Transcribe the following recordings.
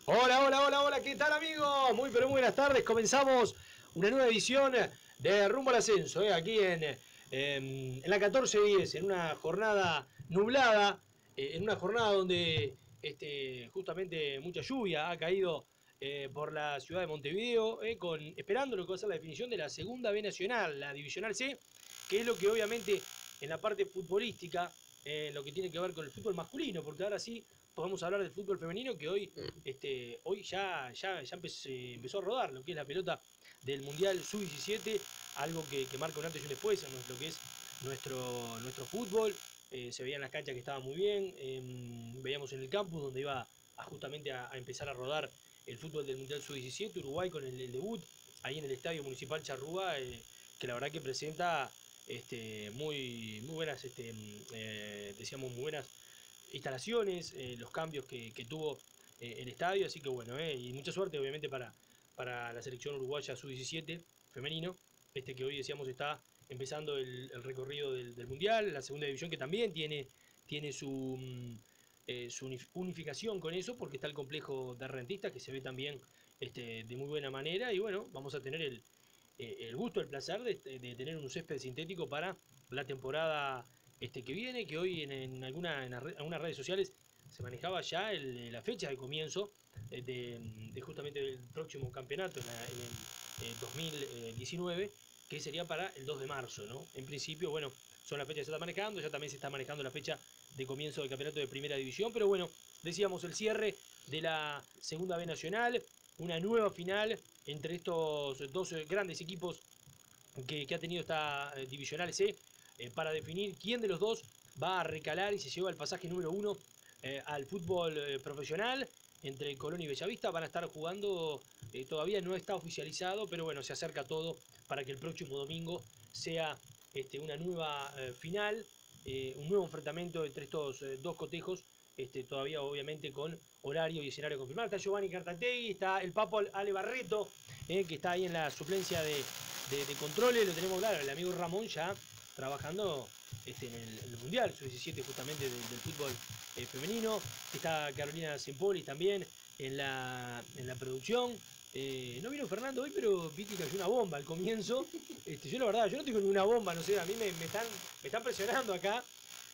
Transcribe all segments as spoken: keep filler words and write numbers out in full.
Hola, hola, hola, hola, ¿qué tal amigos? Muy pero muy buenas tardes, comenzamos una nueva edición de Rumbo al Ascenso, ¿eh? Aquí en, eh, en la catorce diez, en una jornada nublada, eh, en una jornada donde este, justamente mucha lluvia ha caído eh, por la ciudad de Montevideo, eh, con, esperando lo que va a ser la definición de la segunda B Nacional, la Divisional C, que es lo que obviamente en la parte futbolística, eh, lo que tiene que ver con el fútbol masculino, porque ahora sí podemos hablar del fútbol femenino, que hoy, este, hoy ya, ya, ya empezó, empezó a rodar lo que es la pelota del Mundial sub diecisiete, algo que, que marca un antes y un después en lo que es nuestro, nuestro fútbol. Eh, se veía en las canchas que estaba muy bien, eh, veíamos en el campus donde iba a, justamente a, a, empezar a rodar el fútbol del Mundial sub diecisiete, Uruguay con el, el debut ahí en el Estadio Municipal Charrúa, eh, que la verdad que presenta este, muy, muy buenas, este, eh, decíamos, muy buenas instalaciones, eh, los cambios que, que tuvo eh, el estadio, así que bueno, eh, y mucha suerte obviamente para, para la selección uruguaya sub diecisiete femenino, este que hoy decíamos está empezando el, el recorrido del, del Mundial, la segunda división que también tiene, tiene su, eh, su unificación con eso, porque está el complejo de rentistas que se ve también este, de muy buena manera, y bueno, vamos a tener el, eh, el gusto, el placer de, de, tener un césped sintético para la temporada este, que viene, que hoy en, en, alguna, en algunas redes sociales se manejaba ya el, la fecha de comienzo de, de, justamente del próximo campeonato en, la, en el eh, dos mil diecinueve, que sería para el dos de marzo, ¿no? En principio, bueno, son las fechas que se están manejando, ya también se está manejando la fecha de comienzo del campeonato de primera división, pero bueno, decíamos el cierre de la segunda B Nacional, una nueva final entre estos dos grandes equipos que, que ha tenido esta eh, Divisional C, eh, para definir quién de los dos va a recalar y se lleva el pasaje número uno eh, al fútbol eh, profesional. Entre Colón y Bellavista van a estar jugando, eh, todavía no está oficializado, pero bueno, se acerca todo para que el próximo domingo sea este, una nueva eh, final, eh, un nuevo enfrentamiento entre estos eh, dos cotejos, este, todavía obviamente con horario y escenario confirmado. Está Giovanni Cartategui, está el Papo Ale Barreto, eh, que está ahí en la suplencia de, de, de controles, lo tenemos claro, el amigo Ramón ya trabajando este, en, el, en el Mundial sub diecisiete justamente del, del fútbol eh, femenino. Está Carolina Sempoli también en la, en la producción. Eh, no vino Fernando hoy, pero vi que cayó una bomba al comienzo. Este, yo la verdad, yo no tengo ninguna bomba, no sé, a mí me, me, están, me están presionando acá.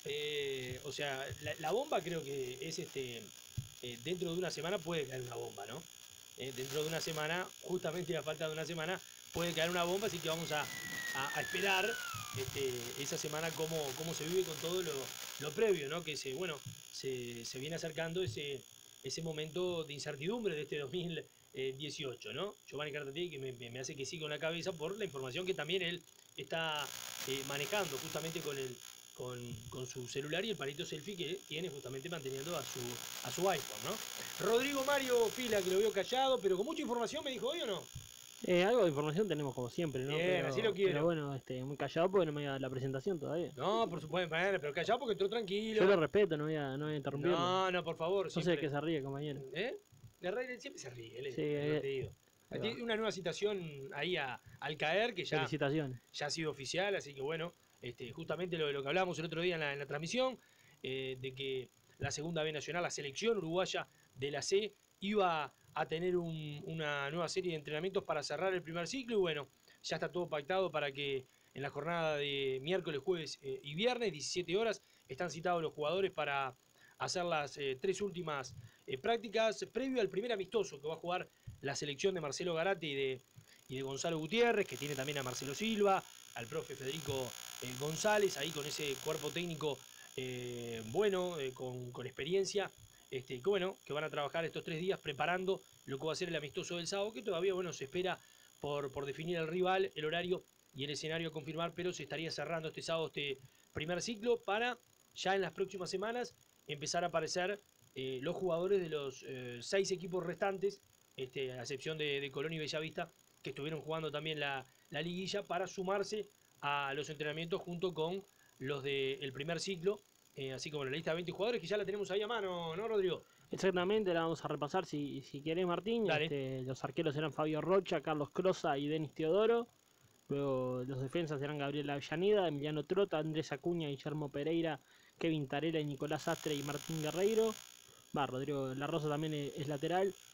Eh, o sea, la, la, bomba creo que es este, eh, dentro de una semana puede caer una bomba, ¿no? Eh, dentro de una semana, justamente a falta de una semana, puede caer una bomba, así que vamos a, a, a esperar este, esa semana cómo, cómo se vive con todo lo, lo previo, ¿no? Que se, bueno, se, se viene acercando ese, ese momento de incertidumbre de este dos mil dieciocho, ¿no? Giovanni Cartategui, que me, me, hace que sí con la cabeza por la información que también él está eh, manejando justamente con el, con, con, su celular y el palito selfie que tiene justamente manteniendo a su, a su iPhone, ¿no? Rodrigo Mario Fila, que lo vio callado, pero con mucha información, me dijo hoy o no. Eh, algo de información tenemos como siempre, ¿no? Bien, así lo Pero, pero quiero. bueno, este, muy callado porque no me da la presentación todavía. No, por supuesto, pero callado porque entró Yo lo tranquilo. respeto, no voy a, no voy a interrumpirlo. No, no, por favor, No sé de qué siempre. se ríe, compañero. ¿Eh? De Rey siempre se ríe, él es Sí, eh, divertido. ahí va. Tiene una nueva citación ahí a, al caer que ya, Felicitaciones. ya ha sido oficial, así que bueno, este, justamente lo, lo que hablábamos el otro día en la, en la transmisión, eh, de que la segunda B Nacional, la selección uruguaya de la C, iba a tener un, una nueva serie de entrenamientos para cerrar el primer ciclo y bueno, ya está todo pactado para que en la jornada de miércoles, jueves eh, y viernes, diecisiete horas, están citados los jugadores para hacer las eh, tres últimas eh, prácticas previo al primer amistoso que va a jugar la selección de Marcelo Garate y de, y de Gonzalo Gutiérrez, que tiene también a Marcelo Silva, al profe Federico eh, González, ahí con ese cuerpo técnico eh, bueno, eh, con, con, experiencia, este, que bueno, que van a trabajar estos tres días preparando lo que va a ser el amistoso del sábado, que todavía, bueno, se espera por, por definir el rival, el horario y el escenario a confirmar, pero se estaría cerrando este sábado este primer ciclo para ya en las próximas semanas empezar a aparecer eh, los jugadores de los eh, seis equipos restantes, este, a excepción de, de Colón y Bellavista, que estuvieron jugando también la, la liguilla, para sumarse a los entrenamientos junto con los del primer ciclo, eh, así como la lista de veinte jugadores, que ya la tenemos ahí a mano, ¿no, Rodrigo? Exactamente, la vamos a repasar si, si querés, Martín. Dale. Este, los arqueros eran Fabio Rocha, Carlos Crosa y Denis Teodoro. Luego los defensas eran Gabriel Avellaneda, Emiliano Trota, Andrés Acuña, Guillermo Pereira, Kevin Tarela y Nicolás Astre y Martín Guerreiro. Va, Rodrigo La Rosa también es, es lateral.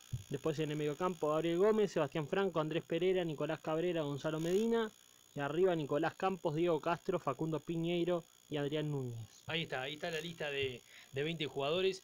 Después en el mediocampo Gabriel Gómez, Sebastián Franco, Andrés Pereira, Nicolás Cabrera, Gonzalo Medina. Y arriba Nicolás Campos, Diego Castro, Facundo Piñeiro y Adrián Núñez. Ahí está, ahí está la lista de, de veinte jugadores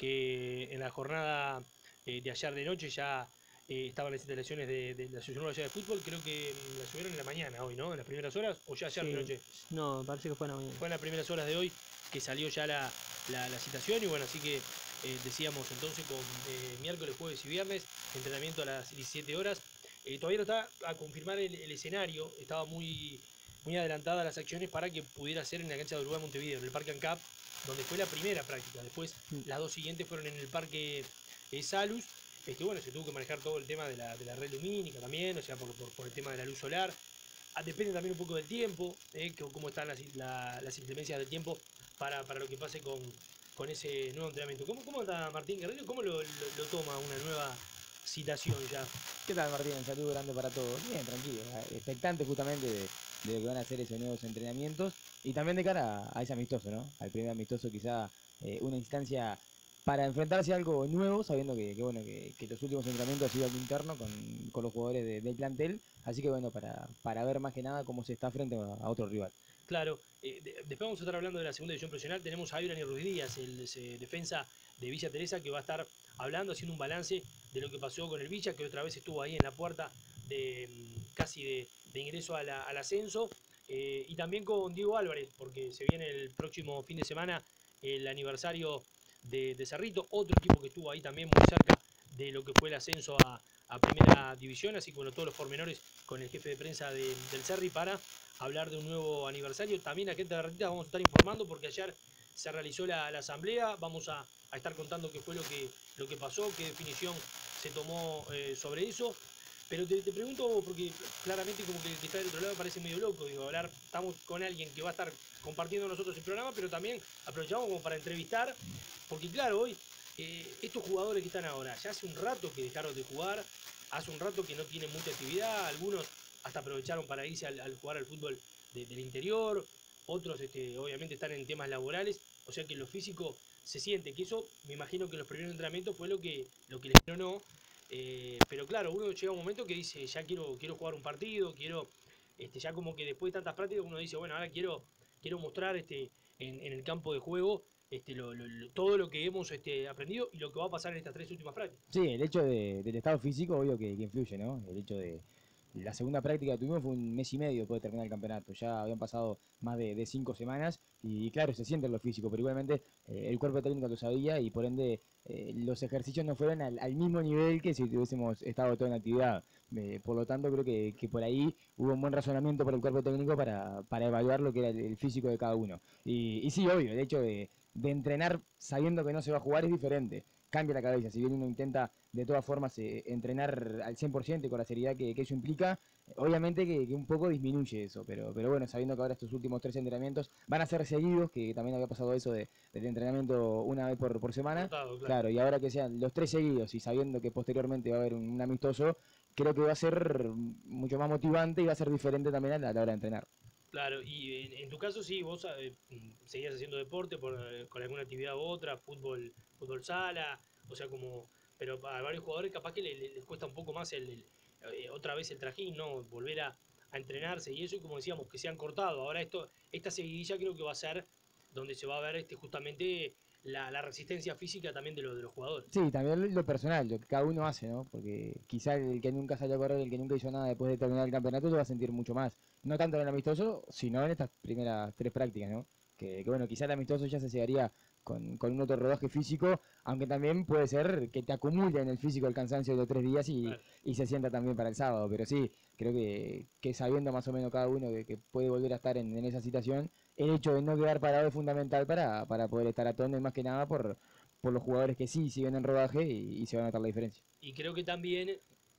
que en la jornada eh, de ayer de noche ya eh, estaban las instalaciones de, de la Asociación Uruguaya de Fútbol. Creo que mm, la subieron en la mañana hoy, ¿no? En las primeras horas, o ya ayer Sí, de noche. no, parece que fue en la mañana. Fue en las primeras horas de hoy que salió ya la, la, la citación y bueno, así que eh, decíamos entonces con eh, miércoles, jueves y viernes, entrenamiento a las diecisiete horas. Eh, todavía no está a confirmar el, el escenario, estaba muy, muy adelantada las acciones para que pudiera ser en la cancha de Uruguay Montevideo, en el Parque ANCAP, donde fue la primera práctica. Después mm. las dos siguientes fueron en el Parque eh, Salus. Este, bueno, se tuvo que manejar todo el tema de la, de la red lumínica también, o sea, por, por, por el tema de la luz solar. Ah, depende también un poco del tiempo, eh, cómo están las, la, las inclemencias del tiempo para, para lo que pase con, con ese nuevo entrenamiento. ¿Cómo, cómo está Martín Guerrero? ¿Cómo lo, lo, lo toma una nueva citación ya? ¿Qué tal, Martín? Un saludo grande para todos. Bien, tranquilo, expectante justamente de, de lo que van a hacer esos nuevos entrenamientos y también de cara a, a ese amistoso, ¿no? Al primer amistoso, quizá eh, una instancia para enfrentarse a algo nuevo, sabiendo que, que bueno, que, que los últimos entrenamientos han sido algo interno con, con los jugadores de, del plantel, así que bueno, para, para ver más que nada cómo se está frente a, a otro rival. Claro, eh, de, después vamos a estar hablando de la segunda división profesional. Tenemos a Ibrani Ruiz Díaz, el eh, defensa de Villa Teresa, que va a estar hablando, haciendo un balance de lo que pasó con el Villa, que otra vez estuvo ahí en la puerta de casi de, de ingreso a la, al ascenso. Eh, y también con Diego Álvarez, porque se viene el próximo fin de semana el aniversario de, de Cerrito, otro equipo que estuvo ahí también muy cerca de lo que fue el ascenso a, a Primera División, así que bueno, todos los pormenores con el jefe de prensa de, del Cerri para hablar de un nuevo aniversario. También aquí en Tabernitas vamos a estar informando porque ayer se realizó la, la asamblea, vamos a, a, estar contando qué fue lo que, lo que pasó, qué definición se tomó eh, sobre eso. Pero te, te pregunto, porque claramente como que el que está del otro lado parece medio loco, digo, hablar, estamos con alguien que va a estar compartiendo nosotros el programa, pero también aprovechamos como para entrevistar, porque claro, hoy eh, estos jugadores que están ahora, ya hace un rato que dejaron de jugar, hace un rato que no tienen mucha actividad, algunos hasta aprovecharon para irse al, al jugar al fútbol de, del interior, otros este, obviamente están en temas laborales, o sea que en lo físico se siente, que eso me imagino que en los primeros entrenamientos fue lo que, lo que les no. Eh, pero claro, uno llega a un momento que dice, ya quiero, quiero jugar un partido, quiero, este, ya como que después de tantas prácticas uno dice, bueno, ahora quiero, quiero mostrar este, en, en el campo de juego este, lo, lo, lo, todo lo que hemos este, aprendido y lo que va a pasar en estas tres últimas prácticas. Sí, el hecho de, del estado físico, obvio que, que influye, ¿no? El hecho de la segunda práctica que tuvimos fue un mes y medio después de terminar el campeonato. Ya habían pasado más de, de cinco semanas y claro, se siente en lo físico, pero igualmente eh, el cuerpo técnico lo sabía y por ende eh, los ejercicios no fueron al, al mismo nivel que si hubiésemos estado todo en actividad. Eh, por lo tanto, creo que, que por ahí hubo un buen razonamiento por el cuerpo técnico para, para evaluar lo que era el, el físico de cada uno. Y, y sí, obvio, el hecho de, de entrenar sabiendo que no se va a jugar es diferente. Cambia la cabeza, si bien uno intenta de todas formas eh, entrenar al cien por ciento y con la seriedad que, que eso implica, obviamente que, que un poco disminuye eso, pero, pero bueno, sabiendo que ahora estos últimos tres entrenamientos van a ser seguidos, que también había pasado eso de, del entrenamiento una vez por, por semana, Cortado, claro. claro, y ahora que sean los tres seguidos y sabiendo que posteriormente va a haber un, un amistoso, creo que va a ser mucho más motivante y va a ser diferente también a la, a la hora de entrenar. Claro, y en, en tu caso sí, vos eh, seguías haciendo deporte por, eh, con alguna actividad u otra, fútbol, fútbol sala, o sea, como, pero a varios jugadores capaz que les, les cuesta un poco más el, el eh, otra vez el trajín, ¿no? Volver a, a entrenarse y eso, y como decíamos, que se han cortado. Ahora esto, esta seguidilla creo que va a ser donde se va a ver este justamente la, la resistencia física también de, lo, de los jugadores. Sí, también lo personal, lo que cada uno hace, ¿no? Porque quizá el que nunca salió a correr, el que nunca hizo nada después de terminar el campeonato, se va a sentir mucho más. No tanto en el amistoso, sino en estas primeras tres prácticas, ¿no? Que, que bueno, quizá el amistoso ya se llegaría con, con un otro rodaje físico, aunque también puede ser que te acumule en el físico el cansancio de los tres días y, claro. y se sienta también para el sábado. Pero sí, creo que, que sabiendo más o menos cada uno que, que puede volver a estar en, en esa situación, el hecho de no quedar parado es fundamental para, para poder estar a tono y más que nada por por los jugadores que sí siguen en rodaje y, y se va a notar la diferencia. Y creo que también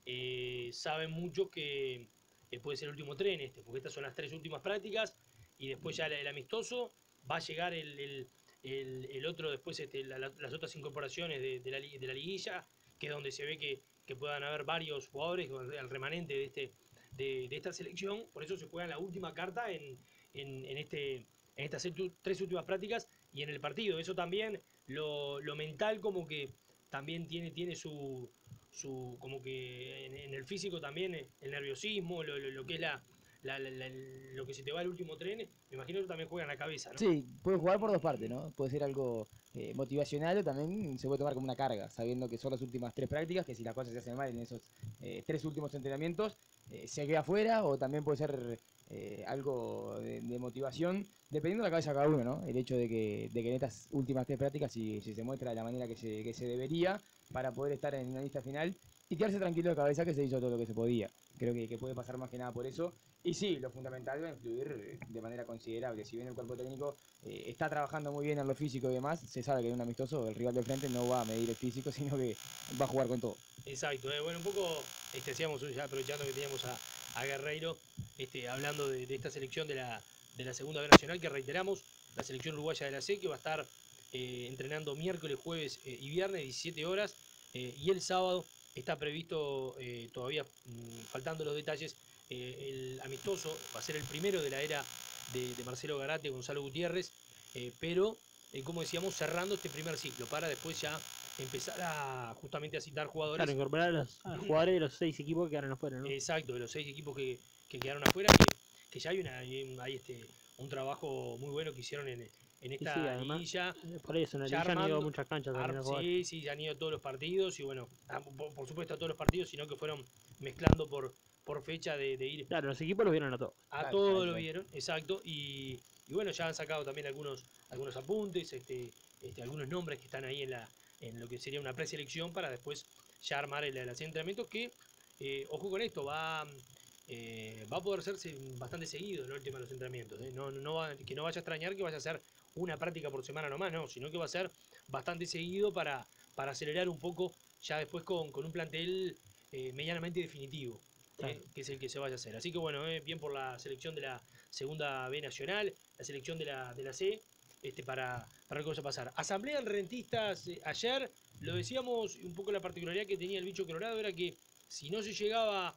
eh, saben mucho que eh, puede ser el último tren este, porque estas son las tres últimas prácticas y después ya el, el amistoso, va a llegar el, el, el, el otro después, este, la, la, las otras incorporaciones de, de, la, de la liguilla, que es donde se ve que, que puedan haber varios jugadores, el remanente de, este, de, de esta selección, por eso se juega la última carta en, en, en, este, en estas tres últimas prácticas y en el partido. Eso también, lo, lo mental como que también tiene, tiene su, su como que en, en el físico también, eh, el nerviosismo, lo, lo, lo que es la, la, la, la, lo que se te va al último tren, me imagino que también juega en la cabeza, ¿no? Sí, puede jugar por dos partes, ¿no? Puede ser algo eh, motivacional o también se puede tomar como una carga, sabiendo que son las últimas tres prácticas, que si las cosas se hacen mal en esos eh, tres últimos entrenamientos, eh, se queda afuera, o también puede ser eh, algo de, de motivación, dependiendo de la cabeza de cada uno, ¿no? El hecho de que, de que en estas últimas tres prácticas, si, si se muestra de la manera que se, que se debería, para poder estar en una lista final y quedarse tranquilo de cabeza que se hizo todo lo que se podía. Creo que, que puede pasar más que nada por eso. Y sí, lo fundamental va a influir de manera considerable. Si bien el cuerpo técnico eh, está trabajando muy bien en lo físico y demás, se sabe que en un amistoso el rival del frente no va a medir el físico, sino que va a jugar con todo. Exacto, eh, bueno, un poco este, hacíamos ya aprovechando que teníamos a, a Guerreiro, este, hablando de, de esta selección de la, de la segunda B nacional, que reiteramos, la selección uruguaya de la C, que va a estar eh, entrenando miércoles, jueves eh, y viernes, diecisiete horas, eh, y el sábado está previsto, eh, todavía mmm, faltando los detalles, eh, el amistoso, va a ser el primero de la era de, de Marcelo Garate, Gonzalo Gutiérrez, eh, pero, eh, como decíamos, cerrando este primer ciclo, para después ya empezar a justamente a citar jugadores. Claro, incorporar a los a jugadores de los seis equipos que quedaron afuera, ¿no? Exacto, de los seis equipos que, que quedaron afuera, que, que ya hay, una, hay, hay este, un trabajo muy bueno que hicieron en, en esta sí, además, liguilla. Por eso, en la liguilla han ido muchas canchas. Ar, sí, sí, ya han ido todos los partidos y bueno, por, por supuesto a todos los partidos, sino que fueron mezclando por, por fecha de, de ir. Claro, los equipos los vieron a todos. A claro, todos claro, lo vieron, exacto, y, y bueno, ya han sacado también algunos, algunos apuntes, este, este, algunos nombres que están ahí en la en lo que sería una preselección para después ya armar el, el entrenamiento que, eh, ojo con esto, va, eh, va a poder serse bastante seguido, ¿no? El tema de los entrenamientos, ¿eh? no, no va, que no vaya a extrañar que vaya a ser una práctica por semana nomás, no, sino que va a ser bastante seguido para, para acelerar un poco ya después con, con un plantel eh, medianamente definitivo, ¿eh? Claro. Que es el que se vaya a hacer. Así que bueno, eh, bien por la selección de la segunda B nacional, la selección de la, de la C, Este, para, para ver qué va a pasar. Asamblea en Rentistas eh, ayer, lo decíamos, un poco la particularidad que tenía el bicho colorado era que si no se llegaba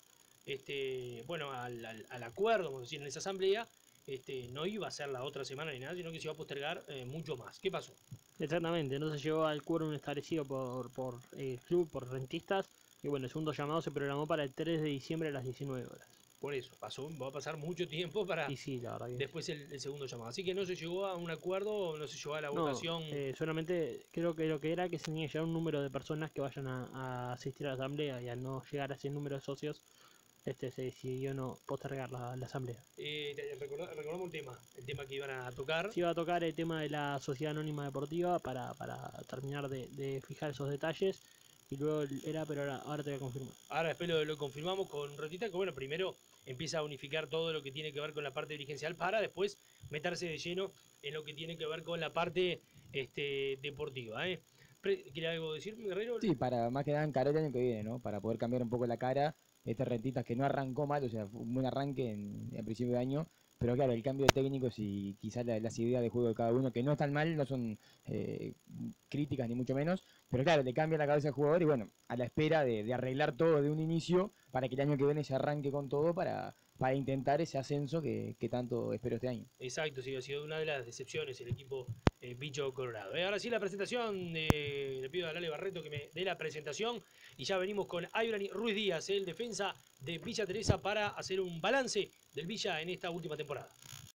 este, bueno, al, al, al acuerdo, vamos a decir, en esa asamblea, este, no iba a ser la otra semana ni nada, sino que se iba a postergar eh, mucho más. ¿Qué pasó? Exactamente, no se llegó al quórum establecido por, por el eh, club, por Rentistas, y bueno, el segundo llamado se programó para el tres de diciembre a las diecinueve horas. Por eso, pasó, va a pasar mucho tiempo para sí, sí, la verdad que después el, el segundo llamado. Así que no se llegó a un acuerdo, no se llegó a la no, votación. Eh, solamente creo que lo que era que se tenía que llegar un número de personas que vayan a, a asistir a la asamblea, y al no llegar a ese número de socios, este se decidió no postergar la, la asamblea. Eh, recordamos, recordamos el tema, el tema que iban a tocar. Se iba a tocar el tema de la Sociedad Anónima Deportiva para, para terminar de, de fijar esos detalles. Y luego era, pero ahora, ahora te voy a confirmar. Ahora después lo, lo confirmamos con Rotita, que bueno, primero empieza a unificar todo lo que tiene que ver con la parte dirigencial para después meterse de lleno en lo que tiene que ver con la parte este, deportiva. ¿eh? ¿Quiere algo decir, Guerrero? Sí, para más que nada encarar el año que viene, ¿no? Para poder cambiar un poco la cara. Este Rentistas que no arrancó mal, o sea, fue un buen arranque en, en principio de año. Pero claro, el cambio de técnicos y quizás la, las ideas de juego de cada uno, que no están mal, no son eh, críticas ni mucho menos, pero claro, le cambia la cabeza al jugador y bueno, a la espera de, de arreglar todo de un inicio para que el año que viene se arranque con todo para, para intentar ese ascenso que, que tanto espero este año. Exacto, sí, ha sido una de las decepciones el equipo eh, bicho colorado. Eh, ahora sí la presentación, de, le pido a Lale Barreto que me dé la presentación y ya venimos con Ayrani Ruiz Díaz, el defensa de Villa Teresa, para hacer un balance del Villa en esta última temporada.